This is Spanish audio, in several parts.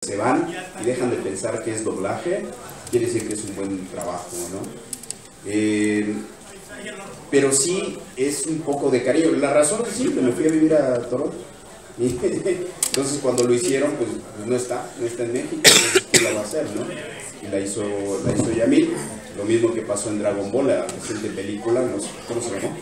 se van y dejan de pensar que es doblaje, quiere decir que es un buen trabajo, ¿no? Pero sí es un poco de cariño. La razón es simple, me fui a vivir a Toronto. Entonces cuando lo hicieron, pues no está en México, entonces ¿quién la va a hacer, no? Y la hizo Yamil. Lo mismo que pasó en Dragon Ball, la reciente película, no sé, ¿cómo se llamó?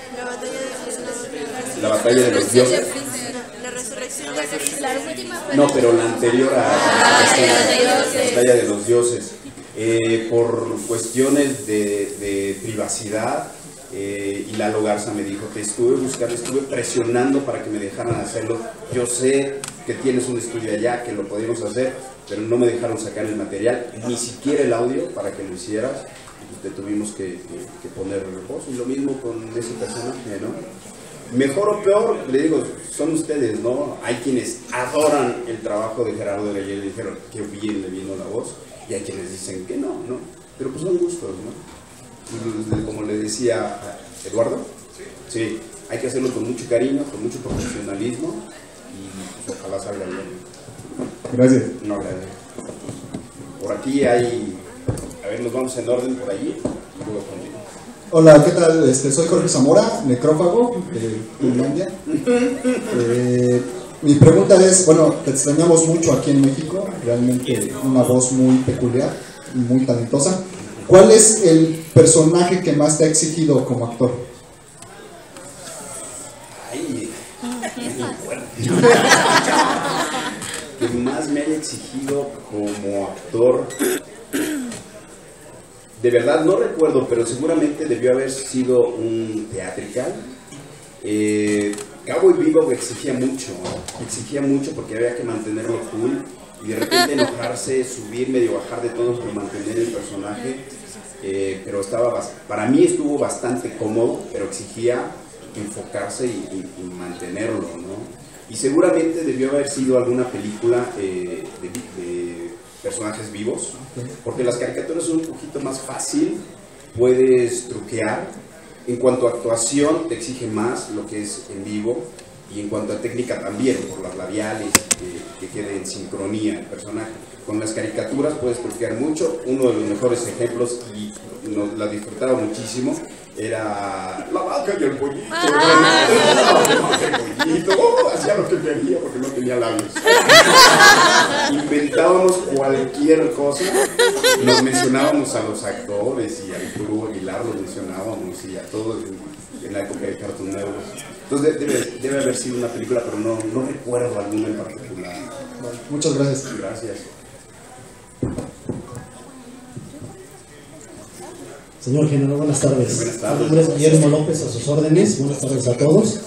La batalla de los dioses. La resurrección de Freezer. No, pero la anterior a la batalla de los dioses. Por cuestiones de privacidad, y Lalo Garza me dijo, te estuve presionando para que me dejaran hacerlo. Yo sé que tienes un estudio allá, que lo podíamos hacer, pero no me dejaron sacar el material, ni siquiera el audio para que lo hicieras. Te tuvimos que poner voz, y lo mismo con ese personaje, ¿no? Mejor o peor, le digo, son ustedes, ¿no? Hay quienes adoran el trabajo de Gerardo de Reyes y dijeron que bien le vino la voz, y hay quienes dicen que no, ¿no? Pero pues son gustos, ¿no? Como le decía a Eduardo, sí, hay que hacerlo con mucho cariño, con mucho profesionalismo, y pues, ojalá salga bien. Gracias. No, gracias. Por aquí hay, a ver, nos vamos en orden por allí, y luego conmigo. Hola, ¿qué tal? Soy Jorge Zamora, necrófago de Finlandia. Mi pregunta es, bueno, te extrañamos mucho aquí en México, realmente una voz muy peculiar y muy talentosa. ¿Cuál es el personaje que más te ha exigido como actor? Ay, que más me haya exigido como actor, de verdad no recuerdo, pero seguramente debió haber sido un teatrical. Cowboy Bebop exigía mucho porque había que mantenerlo cool y de repente enojarse, subir, medio bajar de tono por mantener el personaje, pero para mí estuvo bastante cómodo, pero exigía enfocarse y mantenerlo, ¿no? Y seguramente debió haber sido alguna película de personajes vivos, porque las caricaturas son un poquito más fácil, puedes truquear. En cuanto a actuación te exige más lo que es en vivo, y en cuanto a técnica también, por las labiales, que quede en sincronía el personaje. Con las caricaturas puedes truquear mucho. Uno de los mejores ejemplos, y la disfrutaba muchísimo, era La Vaca y el Pollito. Hacía lo que quería porque no tenía labios. Inventábamos cualquier cosa, nos mencionábamos a los actores y a Arturo Aguilar los mencionábamos y a todos en la época de Cartoon Network. Entonces debe haber sido una película, pero no recuerdo alguna en particular. Bueno, muchas gracias. Gracias. Señor general, buenas tardes. Buenas tardes. Mi nombre es Guillermo López, a sus órdenes. Buenas tardes a todos.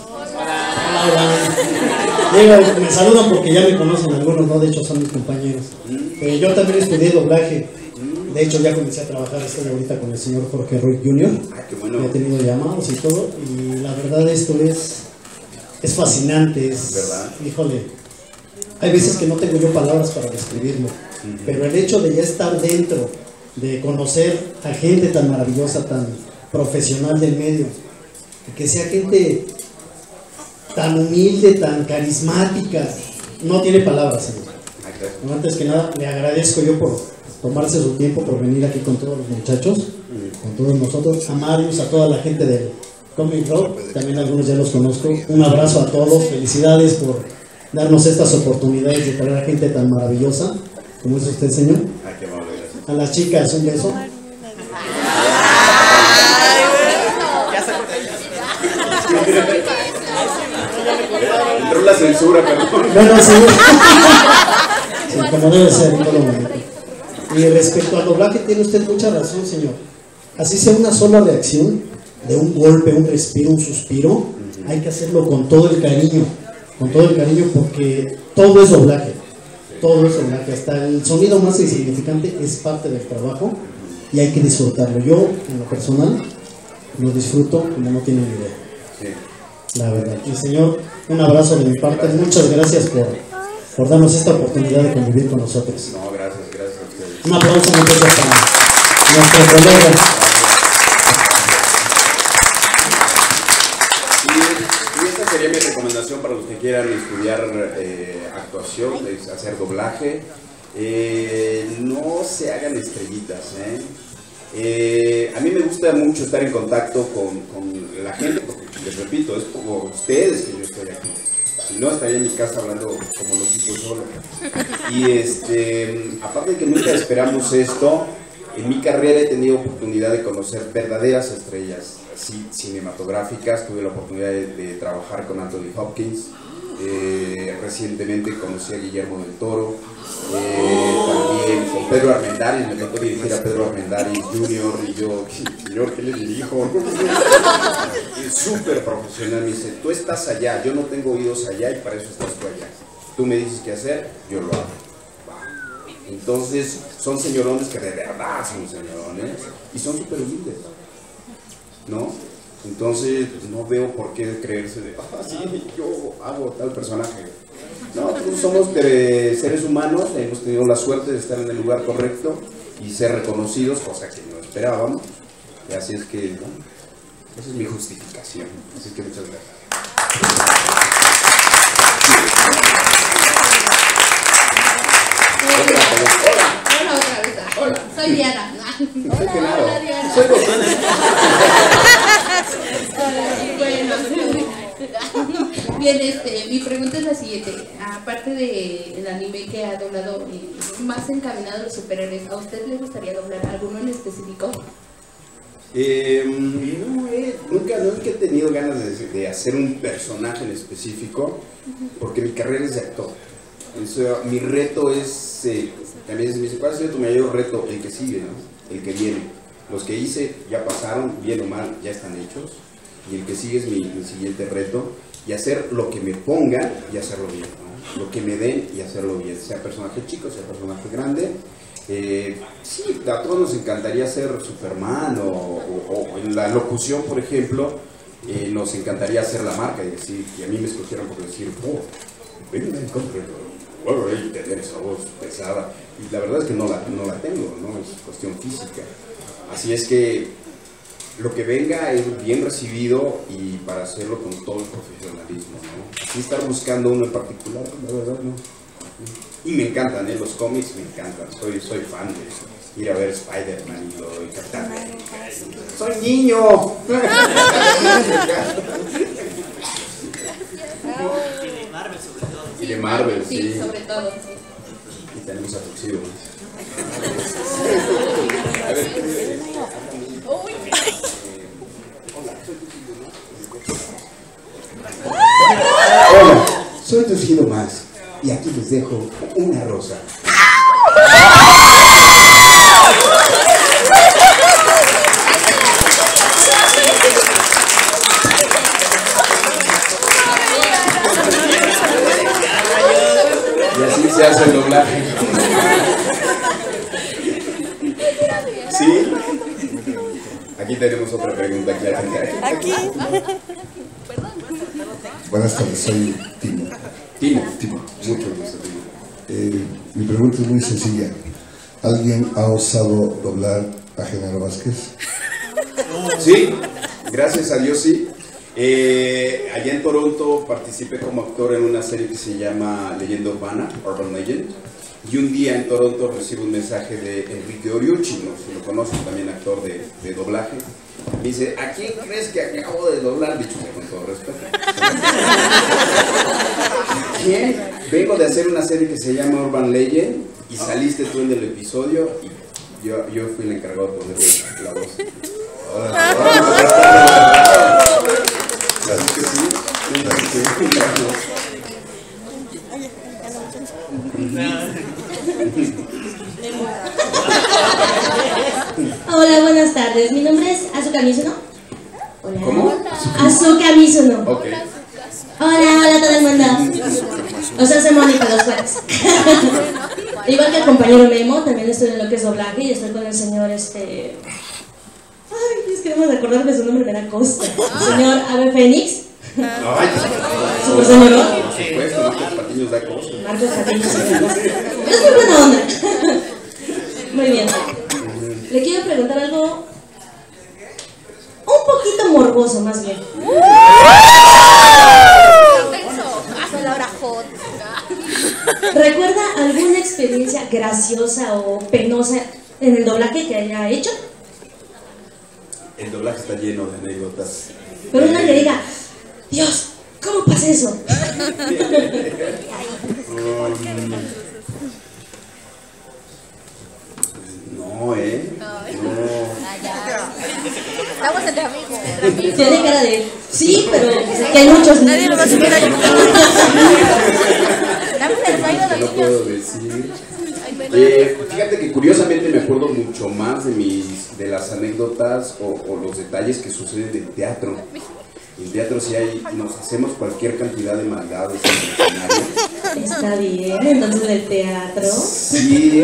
Hola. Me saludan porque ya me conocen algunos, ¿no? De hecho son mis compañeros. Yo también estudié doblaje. De hecho ya comencé a trabajar, estoy ahorita con el señor Jorge Ruiz Jr. Qué bueno. He tenido llamados y todo. Y la verdad esto es fascinante. ¿Verdad? Híjole, hay veces que no tengo yo palabras para describirlo. Pero el hecho de ya estar dentro, de conocer a gente tan maravillosa, tan profesional del medio, que sea gente tan humilde, tan carismática, no tiene palabras, señor. Antes que nada, le agradezco yo por tomarse su tiempo, por venir aquí con todos los muchachos, con todos nosotros, a Marius, a toda la gente del Comic Rock, también algunos ya los conozco. Un abrazo a todos, felicidades por darnos estas oportunidades de traer a gente tan maravillosa, como es usted, señor. Qué amable, gracias. A las chicas, un beso. Entró la censura, perdón. Bueno, sí. Sí, como debe ser en todo momento. Y respecto al doblaje, tiene usted mucha razón, señor. Así sea una sola reacción, de un golpe, un respiro, un suspiro, hay que hacerlo con todo el cariño, porque todo es doblaje. Todo es doblaje, hasta el sonido más insignificante es parte del trabajo y hay que disfrutarlo. Yo, en lo personal, lo disfruto como no tienen idea. Sí. La verdad. Y señor, un abrazo de mi parte. Muchas gracias por darnos esta oportunidad de convivir con nosotros. No, gracias a ustedes. Un aplauso muy fuerte para nuestro colega. Y esta sería mi recomendación para los que quieran estudiar actuación, hacer doblaje. no se hagan estrellitas, a mí me gusta mucho estar en contacto con la gente, porque les repito, es por ustedes que yo estoy aquí. Si no, estaría en mi casa hablando como loquito solo. Y aparte de que nunca esperamos esto, en mi carrera he tenido oportunidad de conocer verdaderas estrellas cinematográficas. Tuve la oportunidad de trabajar con Anthony Hopkins. Recientemente conocí a Guillermo del Toro, también con Pedro Armendáriz. Me tocó dirigir a Pedro Armendáriz Jr. y yo, señor, ¿qué le dirijo? Es súper profesional. Me dice, tú estás allá, yo no tengo oídos allá y para eso estás tú allá. Tú me dices qué hacer, yo lo hago. Entonces son señorones que de verdad son señorones y son súper humildes, ¿no? Entonces pues, no veo por qué creerse de, sí, yo hago tal personaje. No, pues somos seres humanos, hemos tenido la suerte de estar en el lugar correcto y ser reconocidos, cosa que no esperábamos. Y así es que, ¿no? Esa es mi justificación. Así que muchas gracias. Hola, otra vez. Hola. Soy Diana. Hola, Diana. Soy doctora. Bueno, bien, mi pregunta es la siguiente. Aparte del anime que ha doblado, más encaminado a los superhéroes, ¿a usted le gustaría doblar alguno en específico? Nunca he tenido ganas de hacer un personaje en específico, porque mi carrera es de actor. Mi reto es, también me dice, ¿cuál ha sido tu mayor reto? El que sigue, ¿no? El que viene. Los que hice ya pasaron, bien o mal, ya están hechos. Y el que sigue es mi siguiente reto. Y hacer lo que me pongan y hacerlo bien, ¿no? Lo que me den y hacerlo bien. Sea personaje chico, sea personaje grande. Sí, a todos nos encantaría ser Superman o en la locución, por ejemplo, nos encantaría hacer la marca y decir, y a mí me escogieron por decir, venga, y tener esa voz pesada. Y la verdad es que no la tengo, ¿no? Es cuestión física. Así es que lo que venga es bien recibido y para hacerlo con todo el profesionalismo, ¿no? Así estar buscando uno en particular, la verdad, ¿no? Y me encantan, los cómics me encantan, soy fan de ir a ver Spider-Man y Capitán América. ¡Soy niño! Y de Marvel, sí. Sí, sobre todo, sí. Y tenemos a Tuxedo. A ver, hola, soy Tuxedo Max y aquí les dejo una rosa. Y así se hace el doblaje. ¿Sí? Aquí tenemos otra pregunta. Aquí. Buenas tardes, soy Timo. Timo. Mucho gusto, Timo. Mi pregunta es muy sencilla. ¿Alguien ha osado doblar a Genaro Vázquez? Sí, gracias a Dios sí. Allá en Toronto participé como actor en una serie que se llama Leyenda Urbana, Urban Legend. Y un día en Toronto recibo un mensaje de Enrique Oriuchi, ¿no? Si lo conocen, también actor de doblaje. Me dice, ¿a quién crees que acabo de doblar? Dicho con todo respeto. ¿Quién? Vengo de hacer una serie que se llama Urban Legend y saliste tú en el episodio y yo fui el encargado de ponerle la voz. Así que sí. Hola, buenas tardes. Mi nombre es Azuka Mizuno. Hola. ¿Cómo? Azuka Mizuno. Ok. Hola todo el mundo. O sea, soy Mónica Dos Juárez. Igual que el compañero Memo, también estoy en lo que es doblaje y estoy con el señor Ay, es que no me recordar que su nombre me da costa. El señor Ave Fénix. Ay, Super señor. por supuesto, Marcos Patiños da cosas. Marcos Patiños. Es muy buena onda. Muy bien. Le quiero preguntar algo un poquito morboso, más bien. ¿Recuerda alguna experiencia graciosa o penosa en el doblaje que haya hecho? El doblaje está lleno de anécdotas. Pero una que diga, Dios, ¿cómo pasa eso? No, Estamos entre amigos. Tiene cara de, sí, pero que hay muchos. Nadie lo va a subir a YouTube. no puedo decir. Fíjate que curiosamente me acuerdo mucho más de las anécdotas o los detalles que suceden en teatro. En teatro sí nos hacemos cualquier cantidad de maldades en el escenario. Está bien, entonces el teatro. Sí.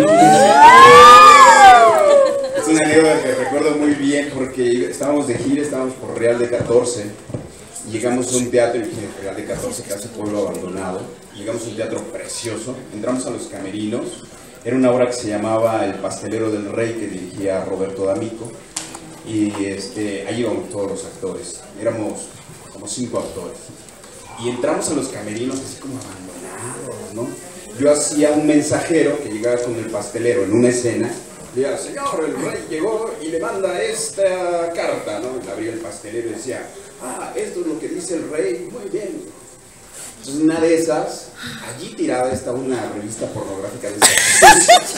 Es una anécdota que recuerdo muy bien porque estábamos de gira, estábamos por Real de 14. Y llegamos a un teatro, Real de 14, casi pueblo abandonado. Llegamos a un teatro precioso, entramos a los camerinos. Era una obra que se llamaba El pastelero del rey, que dirigía Roberto D'Amico. Y ahí íbamos todos los actores. Éramos como 5 actores. Y entramos a los camerinos así como abandonados, ¿no? Yo hacía un mensajero que llegaba con el pastelero en una escena. Le decía, señor, el rey llegó y le manda esta carta, ¿no? Le abría el pastelero y decía, esto es lo que dice el rey, muy bien. Entonces, una de esas, allí tirada estaba una revista pornográfica de esas.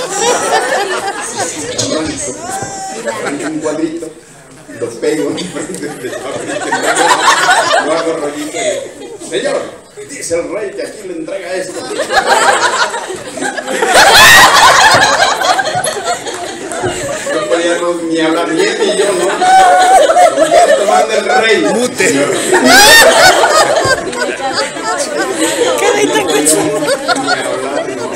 Arranco un cuadrito, lo pego enfrente del papel, lo hago rollito y, señor, dice el rey que aquí le entrega esto. No podíamos ni hablar bien ni yo, ¿no? Con esto manda el rey. Mute. ¿Qué rey te escucho? Ni hablar, no.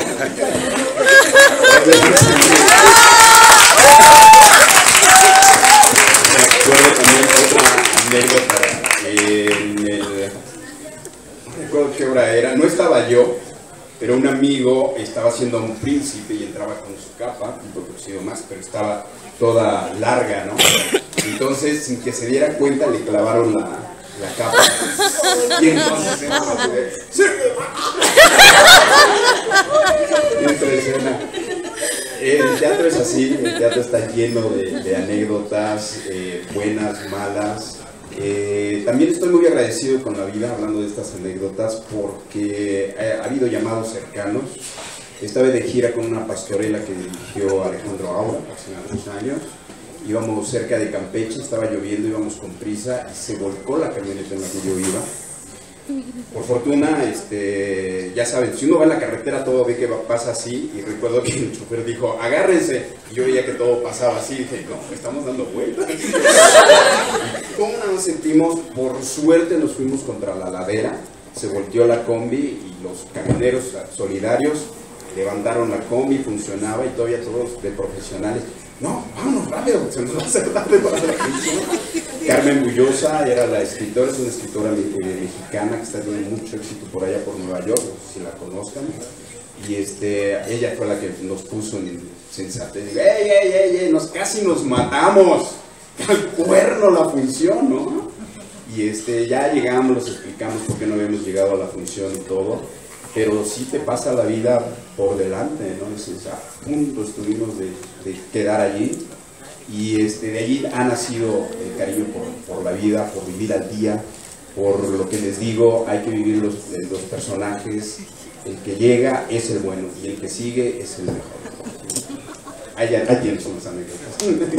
Me acuerdo también otra anécdota. No recuerdo qué hora era, no estaba yo, pero un amigo estaba haciendo un príncipe y entraba con su capa, un poco más, pero estaba toda larga, ¿no? Entonces, sin que se diera cuenta, le clavaron la capa. Y entonces el teatro es así, el teatro está lleno de anécdotas, buenas, malas. También estoy muy agradecido con la vida hablando de estas anécdotas porque ha habido llamados cercanos. Estaba de gira con una pastorela que dirigió Alejandro Aura hace unos años. Íbamos cerca de Campeche, estaba lloviendo, íbamos con prisa y se volcó la camioneta en la que yo iba. Por fortuna, ya saben, si uno va en la carretera todo ve que pasa así, y recuerdo que el chofer dijo, agárrense, y yo veía que todo pasaba así, y dije, no, estamos dando vueltas. ¿Cómo nos sentimos? Por suerte nos fuimos contra la ladera, se volteó la combi y los camioneros solidarios levantaron la combi, funcionaba y todavía todos de profesionales. No, vámonos rápido, se nos va a hacer tarde para la función. Carmen Bullosa era la escritora, es una escritora mexicana que está teniendo mucho éxito por allá por Nueva York, si la conozcan. Y ella fue la que nos puso en sensatez. ¡Ey! Casi nos matamos. Al cuerno la función, ¿no? Y ya llegamos, los explicamos por qué no habíamos llegado a la función y todo. Pero sí te pasa la vida por delante, ¿no? A punto estuvimos de quedar allí. Y de allí ha nacido el cariño por la vida, por vivir al día, por lo que les digo, hay que vivir los personajes. El que llega es el bueno y el que sigue es el mejor. Ahí tienes unas anécdotas.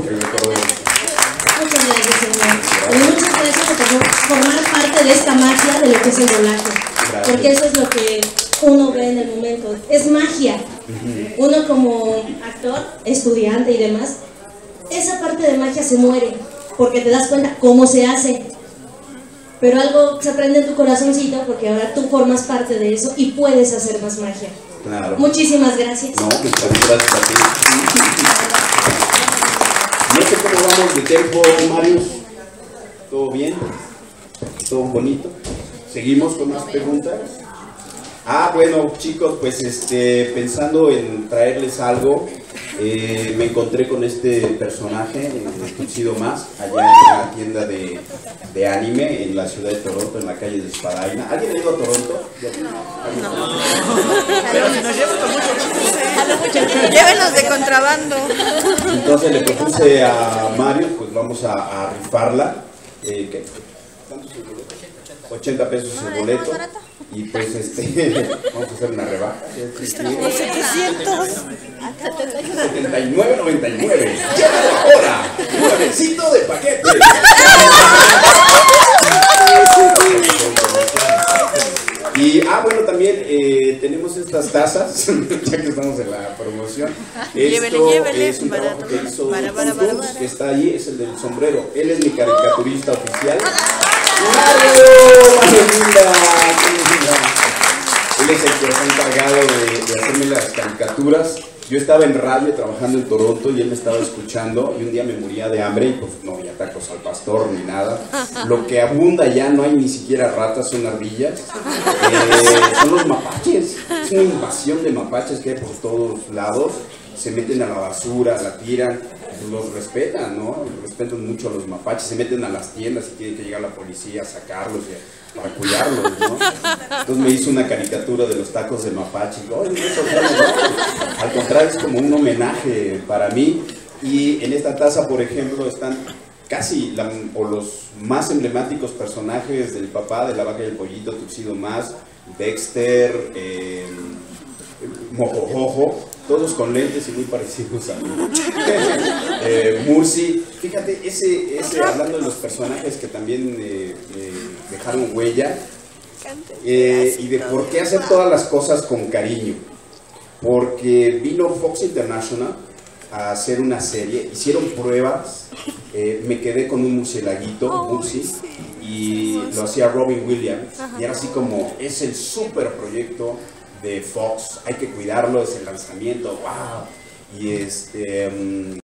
Muchas gracias, señor. Y muchas gracias por formar parte de esta magia de lo que es el doblaje. Porque eso es lo que uno ve en el momento. Es magia. Uno como actor, estudiante y demás, esa parte de magia se muere porque te das cuenta cómo se hace. Pero algo se prende en tu corazoncito porque ahora tú formas parte de eso y puedes hacer más magia. Claro. Muchísimas gracias. No, pues gracias a ti. No sé cómo vamos de tiempo, Marius. ¿Todo bien? ¿Todo bonito? ¿Seguimos con más preguntas? Bueno, chicos, pues pensando en traerles algo, me encontré con este personaje, Tuxedo Mask, allá en la tienda de anime en la ciudad de Toronto, en la calle de Spadina. ¿Alguien ha ido a Toronto? No. Pero si nos lleva con mucho chiste. Llévenos de contrabando. Entonces le propuse a Mario, pues vamos a rifarla. ¿Qué? ¿Cuánto es el boleto? 80 pesos el boleto. Y pues vamos a hacer una rebaja. 700. 79.99. Llévalo ahora. Nuevecito de paquete. Y bueno, también tenemos estas tazas, ya que estamos en la promoción. Esto es un trabajo que hizo Tuntum, que está ahí, es el del sombrero. Él es mi caricaturista oficial. ¡Mario! Él es el que está encargado de hacerme las caricaturas. Yo estaba en radio trabajando en Toronto y él me estaba escuchando y un día me moría de hambre y pues no había tacos al pastor ni nada. Lo que abunda ya no hay ni siquiera ratas, son ardillas. Son los mapaches. Es una invasión de mapaches que hay por todos lados. Se meten a la basura, la tiran, los respetan, ¿no? Respetan mucho a los mapaches, se meten a las tiendas y tiene que llegar la policía a sacarlos para cuidarlos, ¿no? Entonces me hizo una caricatura de los tacos de mapache. Oh, no, al contrario, es como un homenaje para mí. Y en esta taza, por ejemplo, están casi los más emblemáticos personajes del papá, de La Vaca y el Pollito, Tuxedo Mask, Dexter, Mojojojo, todos con lentes y muy parecidos a mí. Mursi, fíjate, ese hablando de los personajes que también dejaron huella, y de por qué hacer todas las cosas con cariño. Porque vino Fox International a hacer una serie, hicieron pruebas, me quedé con un murcielaguito, Mursi, y lo hacía Robin Williams, y era así como, es el super proyecto de Fox, hay que cuidarlo, es el lanzamiento, wow. Y